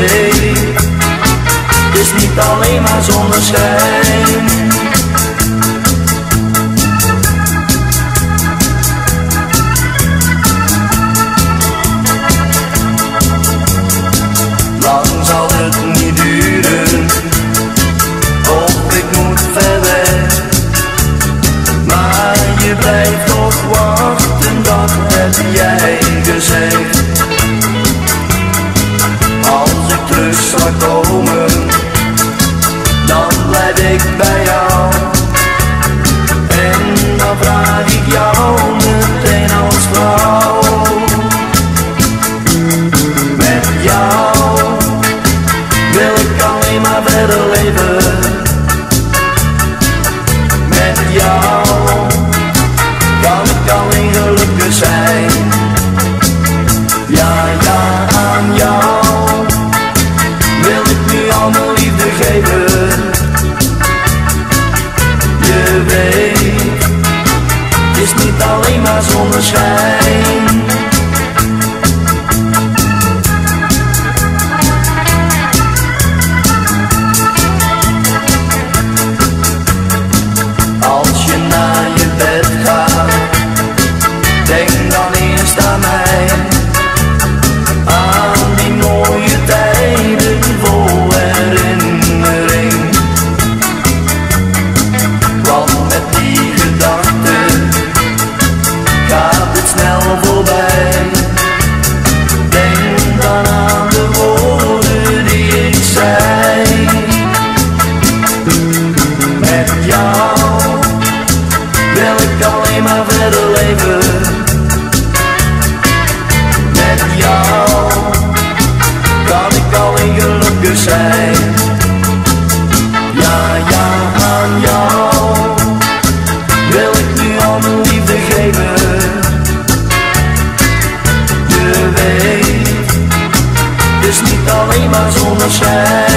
weet, het is niet alleen maar zonneschijn. Lang zal het niet duren, of ik moet verder, maar je blijft toch wachten, dat heb jij gezegd. Als ik terug zal komen, dan blijf ik bij jou, en dan vraag ik jou meteen als vrouw. Met jou wil ik alleen maar verder leven. Met jou kan ik alleen gelukkig zijn. Ja, ja, aan jou wil ik nu al mijn liefde geven. Je weet, het is niet alleen maar zonneschijn. Als je naar je bed gaat, denk dan eerst aan mij, aan die mooie tijden vol herinnering. Want met die gedachten gaat het snel voorbij. Denk dan aan de woorden die ik zei. Met jou wil ik alleen maar verder leven. Met jou kan ik alleen gelukkig zijn. Ja, ja, aan jou wil ik nu al mijn liefde geven. Je weet, het is niet alleen maar zonneschijn.